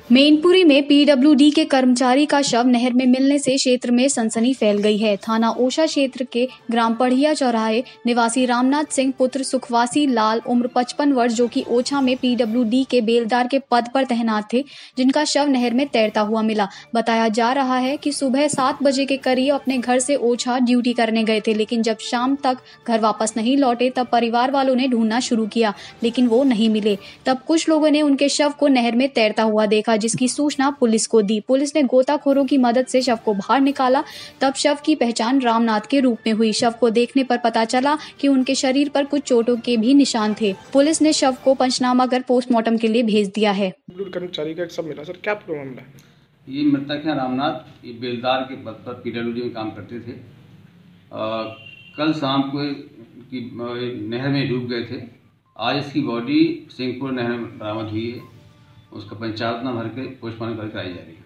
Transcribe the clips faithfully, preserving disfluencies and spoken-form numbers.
मैनपुरी में पीडब्ल्यूडी के कर्मचारी का शव नहर में मिलने से क्षेत्र में सनसनी फैल गई है। थाना ओछा क्षेत्र के ग्राम पढ़िया चौराहे निवासी रामनाथ सिंह पुत्र सुखवासी लाल उम्र पचपन वर्ष जो कि ओछा में पीडब्ल्यूडी के बेलदार के पद पर तैनात थे, जिनका शव नहर में तैरता हुआ मिला। बताया जा रहा है कि सुबह सात बजे के करीब अपने घर से ओछा ड्यूटी करने गए थे, लेकिन जब शाम तक घर वापस नहीं लौटे तब परिवार वालों ने ढूंढना शुरू किया, लेकिन वो नहीं मिले। तब कुछ लोगों ने उनके शव को नहर में तैरता हुआ देखा, जिसकी सूचना पुलिस को दी। पुलिस ने गोताखोरों की मदद से शव को बाहर निकाला। तब शव की पहचान रामनाथ के रूप में हुई। शव को देखने पर पता चला कि उनके शरीर पर कुछ चोटों के भी निशान थे। पुलिस ने शव को पंचनामा कर पोस्टमार्टम के लिए भेज दिया है। कर्मचारी का एक सब मिला सर, क्या प्रॉब्लम है? ये मृतक है रामनाथ, ये बेलदार के पद पर पीडब्ल्यूडी में काम करते थे। आ, कल शाम को की नहर में डूब गए थे। आज इसकी बॉडी सिंहपुर नहर में बरामद हुई है। उसका पंचायत न भर के पोस्टमार्टम करके आई जा रही है।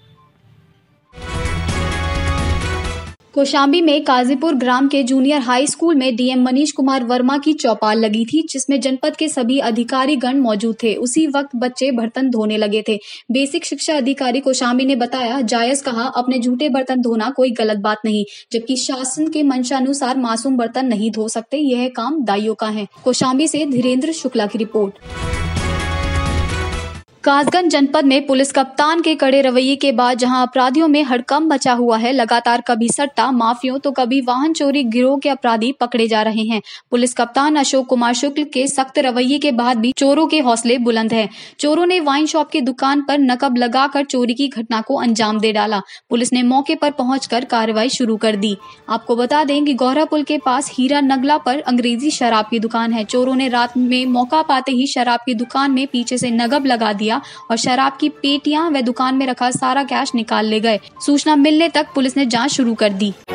कौशाम्बी में काजीपुर ग्राम के जूनियर हाई स्कूल में डीएम मनीष कुमार वर्मा की चौपाल लगी थी, जिसमें जनपद के सभी अधिकारी गण मौजूद थे। उसी वक्त बच्चे बर्तन धोने लगे थे। बेसिक शिक्षा अधिकारी कौशाम्बी ने बताया, जायज कहा, अपने झूठे बर्तन धोना कोई गलत बात नहीं, जबकि शासन के मंशानुसार मासूम बर्तन नहीं धो सकते। यह काम दाइयों का है। कौशाम्बी से धीरेन्द्र शुक्ला की रिपोर्ट। कासगंज जनपद में पुलिस कप्तान के कड़े रवैये के बाद जहां अपराधियों में हड़कंप मचा हुआ है, लगातार कभी सट्टा माफियों तो कभी वाहन चोरी गिरोह के अपराधी पकड़े जा रहे हैं। पुलिस कप्तान अशोक कुमार शुक्ल के सख्त रवैये के बाद भी चोरों के हौसले बुलंद हैं। चोरों ने वाइन शॉप की दुकान पर नकब लगाकर चोरी की घटना को अंजाम दे डाला। पुलिस ने मौके पर पहुंचकर कार्रवाई शुरू कर दी। आपको बता दें कि गौरा पुल के पास हीरा नगला पर अंग्रेजी शराब की दुकान है। चोरों ने रात में मौका पाते ही शराब की दुकान में पीछे से नकब लगा दिया और शराब की पेटियां व दुकान में रखा सारा कैश निकाल ले गए। सूचना मिलने तक पुलिस ने जांच शुरू कर दी।